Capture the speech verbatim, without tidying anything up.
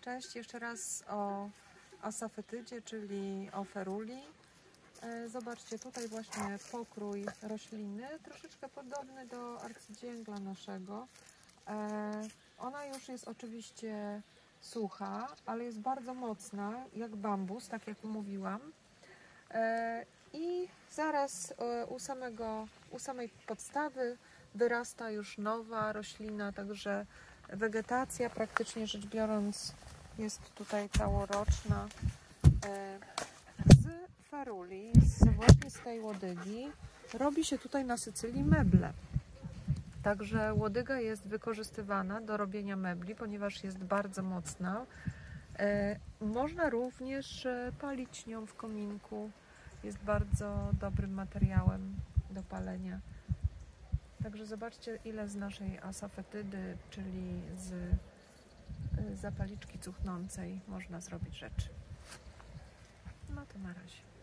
Cześć, jeszcze raz o asafetydzie, czyli o feruli. Zobaczcie, tutaj właśnie pokrój rośliny, troszeczkę podobny do arcydzięgla naszego. Ona już jest oczywiście sucha, ale jest bardzo mocna, jak bambus, tak jak mówiłam. I zaraz u, samego, u samej podstawy wyrasta już nowa roślina, także wegetacja praktycznie rzecz biorąc jest tutaj całoroczna. Z feruli, z, właśnie z tej łodygi robi się tutaj na Sycylii meble. Także łodyga jest wykorzystywana do robienia mebli, ponieważ jest bardzo mocna. Można również palić nią w kominku. Jest bardzo dobrym materiałem do palenia. Także zobaczcie, ile z naszej asafetydy, czyli z zapalniczki cuchnącej, można zrobić rzeczy. No to na razie.